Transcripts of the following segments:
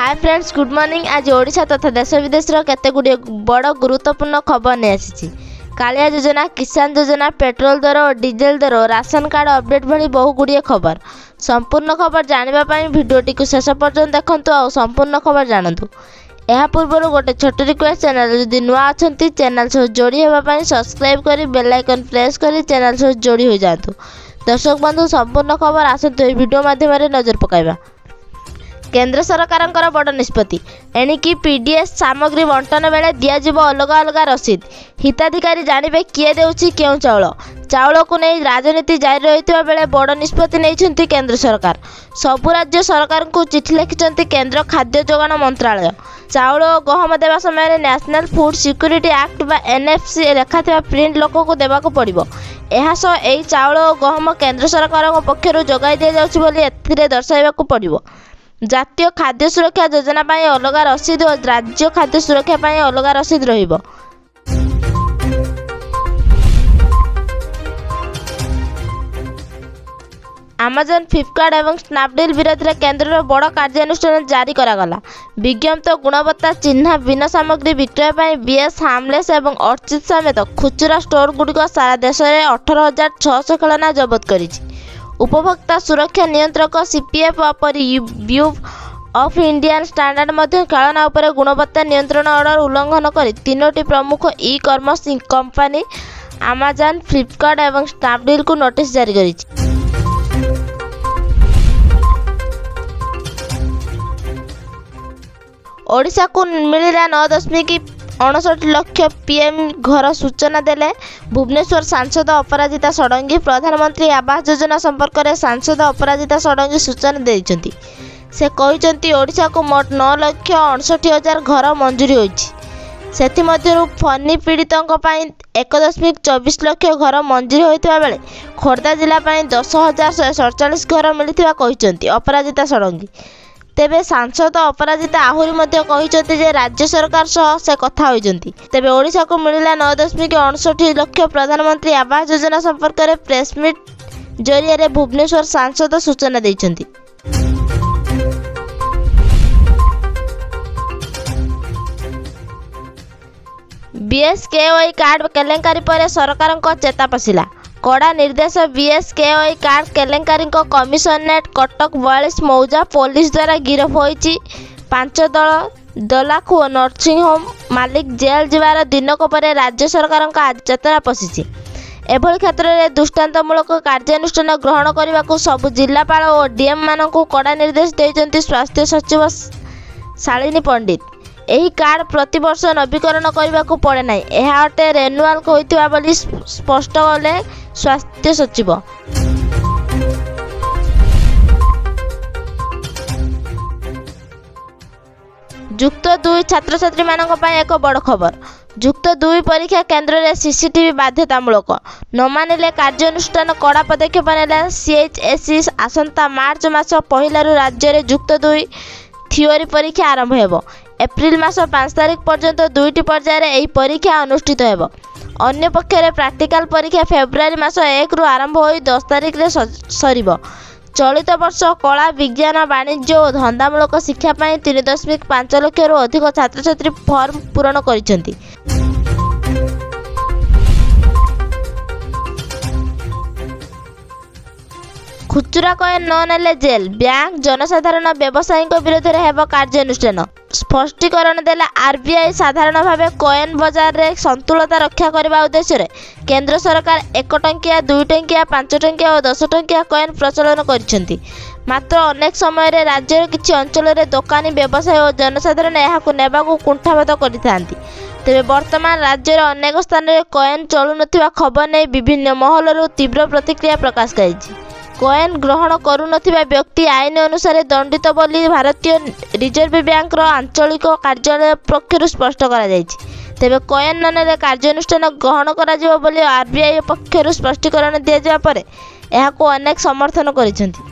Hi friends, good morning. आज ओडिशा तथा देश विदेश केते गुड़िए बड़ गुरुत्वपूर्ण खबर नहीं आसी। कालिया योजना, किसान योजना, पेट्रोल दर और डीजेल दर, राशन कार्ड अपडेट भली बहु गुड़िए खबर। संपूर्ण खबर जानापी भिडियोटी को शेष पर्यंत देखंतु और संपूर्ण खबर जानतु। यह पूर्व गोटे छोट रिक्वेस्ट, चैनल जदि नुआ अच्छा चैनल सह जोड़ी होगापी सब्सक्राइब कर बेल आइकन प्रेस कर चैनल सह जोड़ी हो जातु। दर्शक बंधु, संपूर्ण खबर आसतु ए वीडियो माध्यम नजर पकाइबा। केंद्र सरकार बड़ निष्पत्ति एणिकी पीडीएस सामग्री बंटन बेले दिज्व अलग अलग रसीद। हिताधिकारी जानवे किए देउछि केउं चाउल को नहीं राजनीति जारी रही बेले बड़ निष्पत्ति नहीं केंद्र सरकार। सबु राज्य सरकार को चिठी लिखिं केंद्र खाद्य जोगाण मंत्रालय। चाउल और गहम देवा समय नेशनल फूड सिक्योरिटी एक्ट बा एनएफसी लेखा प्रिंट लोक को देवाक पड़िबो। एहासह एही चाउल और गहम केंद्र सरकार पक्षर जोगाई दि जाउछि बोली एथिरे दर्शाइबाकू पड़िबो। जातीय खाद्य सुरक्षा योजना पाई अलग रसीद और राज्य खाद्य सुरक्षा पाई अलग रसीद रहिबो। अमेजन, फ्लिपकार्ट और स्नैपडील विरोध में केंद्र बड़ कार्यानुष्ठान जारी करागला। विज्ञप्त गुणवत्ता चिन्ह बिना सामग्री विक्रय पर बीएस, हार्मलेस और अर्चिड समेत खुचरा स्टोर गुड़िक सारा देश में 18,600 खेलना जबत करिछि। उपभोक्ता सुरक्षा नियंत्रक CPF bureau of Indian standard मध्य खेलना उपर गुणवत्ता नियंत्रण ऑर्डर उल्लंघन कर तीनोटी प्रमुख e commerce company Amazon, Flipkart और स्नैपडील को नोटिस जारी करिछि। ओडिशा को मिला 9.59 लाख पीएम घर सूचना देले भुवनेश्वर सांसद अपराजिता षडंगी। प्रधानमंत्री आवास योजना संपर्क में सांसद अपराजिता षडंगी सूचना देइछन्ति। से कहिछन्ति ओडिशा को मोट 9,68,000 घर मंजूरी होइछि। सेथिमध्यरु फनी पीड़ितों पाई 1.24 लाख घर मंजूरी होइतिबा बेले खोर्धा जिला पाई 10,147 घर मिलिथिबा कहिछन्ति अपराजिता षडंगी। तेबे सांसद अपराजिता आहरी मध्य कहिछन्ति जे राज्य सरकार सह से कथा होइछन्ति। तेबे ओडिशा को मिलिला 9.59 लाख प्रधानमंत्री आवास योजना संपर्क में प्रेसमिट जरिए भुवनेश्वर सांसद सूचना दैछन्ति। बीएसकेओई कार्ड केलेंकारी पर सरकार चेता पशिला। कड़ा निर्देश बीएसकेओई कार्ड केलेंकारी कमिशनरेट कटक 42 मौजा पुलिस द्वारा गिरफ होइछि। 5 दलाखु नर्सिंग होम मालिक जेल जीवार दिनक पर राज्य सरकार चेतना पशिछि। एभली क्षेत्र में दृष्टांतमूलक कार्यानुष्ठान ग्रहण करने को सबु जिलापाल और डीएम मानक कड़ा निर्देश देइछन्ति स्वास्थ्य सचिव शालिनी पंडित। एही कार्ड प्रति वर्ष नवीकरण करने को पड़े ना, यह अटे रेनुआल होइतिबा बोली स्पष्ट कले स्वास्थ्य सचिव। युक्त 2 छात्र छात्री मानक पाई एक बड़ खबर। युक्त 2 परीक्षा केंद्र में सीसीटीवी बाध्यतामूलक न मानिले कार्यानुष्ठान कड़ा पदक्षेप नेला सीएचएसई। आसंता मार्च मास पहिलारु राज्य में युक्त 2 थियोरी परीक्षा आरंभ हेबो। एप्रिल मास 5 तारिख पर्यंत 2टी पर्यायर यह परीक्षा अनुष्ठित हेबो। अन्य पक्षरे प्रैक्टिकल परीक्षा फेब्रुआरी मास 1 रु आरंभ हो 10 तारिख रे सरिबो। चलित वर्ष कला, विज्ञान, वाणिज्य और धंदामूलक शिक्षा पाई 3.5 लाख रु अधिक छात्र छात्री फॉर्म पूरण करिसेंति। खुचरा कॉइन न नेले जेल, बैंक जनसाधारण व्यवसायी विरोध में हेब कार्यानुष्ठान। स्पष्टीकरण देला आरबीआई। साधारण भाव कॉइन बाजार में संतुलता रक्षा करने उद्देश्य केंद्र सरकार 1 टंकिया, 2 टंकिया, 5 टंकिया और 10 टंकिया कॉइन प्रचलन करिसेंति। मात्र अनेक समय राज्यर किछि अंचल में दोकानी, व्यवसायी और जनसाधारण यहां नेबाकू कुंठाबोध करिथांती। तेबे वर्तमान राज्यर अनेक स्थान में कॉइन चलु नथिबा खबर नहीं विभिन्न महलरू तीव्र प्रतिक्रिया प्रकाश पाइछि। कॉइन ग्रहण करू नथिबा व्यक्ति आईन अनुसार दंडित बोली भारतीय रिजर्व बैंक आंचलिक कार्यालय पक्षर स्पष्ट करा जायछि। तेबे कॉइन न नेले कार्यानुष्ठान ग्रहण करा जिवो बोली आरबीआई पक्षर स्पष्टीकरण दिया जावा परे एहाको अनेक समर्थन करिसेंति।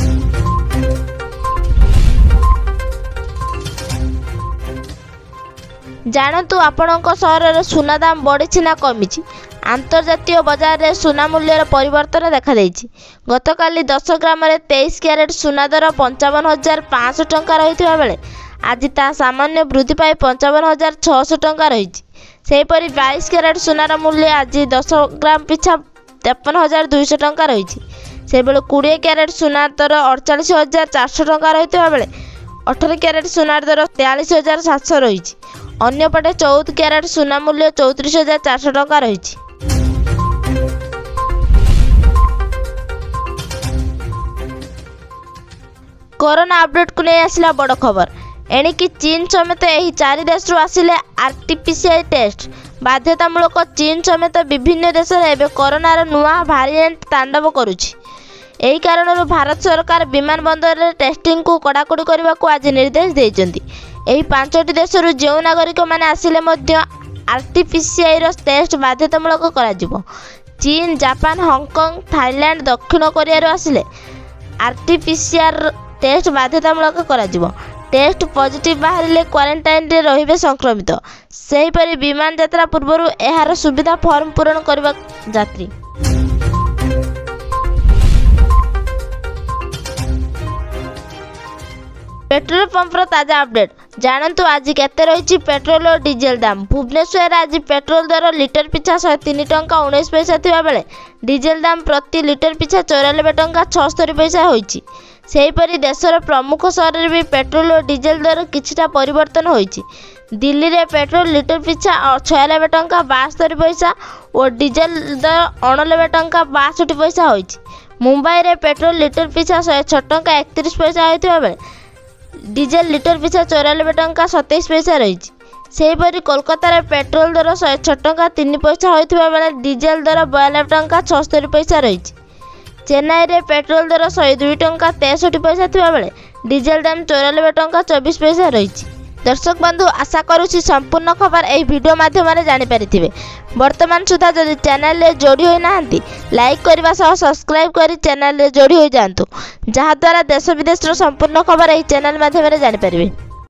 जानतु आपणक सहर सुना दाम बढ़ी ना कमी। आंतर्जातीय बजार में सुना मूल्यर परिवर्तन देखा देछि। गतकाली 10 ग्राम 23 क्यारेट सुना दर 55,500 टंका रही बेले आज ता सामान्य वृद्धि पाई 55,600 टंका रही। सेहीपरि 22 क्यारेट सुनार मूल्य आज 10 ग्राम पिछा 53,200 टंका रही। से 20 क्यारेट सुनार दर 48,400 टंका रही बेले 18 क्यारेट सुनार दर 43,700 रही। अन्यपटे 14 क्यारेट सुना मूल्य 34,400 टंका रही। कोरोना अपडेट को नहीं आसला बड़ खबर। एणिकी चीन समेत यही 4 देश आसिले आरटीपीसीआर टेस्ट बाध्यतामूलक। चीन समेत विभिन्न देश में कोरोनार नुआ भारिएंट तांडव करुछि। यही कारण भारत सरकार विमान बंदर में टेस्टिंग को कड़ाकड़ी करने को आज निर्देश देइछन्ति। यही 5टी देशरू जो नागरिक मैंने आसिले आरटीपीसीआर टेस्ट बाध्यतामूलक करा। चीन, जापान, हांगकांग, थाईलैंड, दक्षिण कोरिया आसिले आरटीपीसीआर टेस्ट बाध्यतामूलक करा। टेस्ट पॉजिटिव बाहर क्वारंटाइन रे रहिबे संक्रमित। सेहीपरि विमान यात्रा पूर्व एहार सुविधा फॉर्म पूरण करबा यात्री। पेट्रोल पंपर ताजा अपडेट जानतु। आज केते रही पेट्रोल और डीजेल दाम। भुवनेश्वर आज पेट्रोल दर लिटर पिछा 103 टंका 19 पैसा थिबा बेले डीजेल दाम प्रति लिटर पिछा 94 टंका 76 पैसा होईछि। सेहीपरि देशर प्रमुख सहर में भी पेट्रोल और डीजेल दर किछिटा परिवर्तन होईछि। दिल्ली रे पेट्रोल लिटर पिछा 96 टंका 72 पैसा और डीजेल दर 89 टंका 62 पैसा होईछि। मुंबई रे पेट्रोल लिटर पिछा 106 टंका 31 पैसा होइथिबा बेले डीजेल लिटर पिछा 94 टंका 27 पैसा रही। सेहीपरि कोलकाता रे पेट्रोल दर 106 टंका 3 पैसा होइथिबा बेले डीजेल दर 92 टंका 76 पैसा रही। चेन्नई रे पेट्रोल दर 102 टंका 63 पैसा थिबा बेले डीजेल दाम 94 टंका 24 पैसा रही। दर्शक बंधु आशा करुछि संपूर्ण खबर एही वीडियो माध्यम रे जानि परिथिबे। वर्तमान सुधा जदि चैनल रे जोड़ी होई नाहंती लाइक करबा सह सब्सक्राइब करी चैनल रे जोड़ी होई जांतु, जहा द्वारा देश विदेश रो संपूर्ण खबर एही चैनल माध्यम रे जानि परिबे।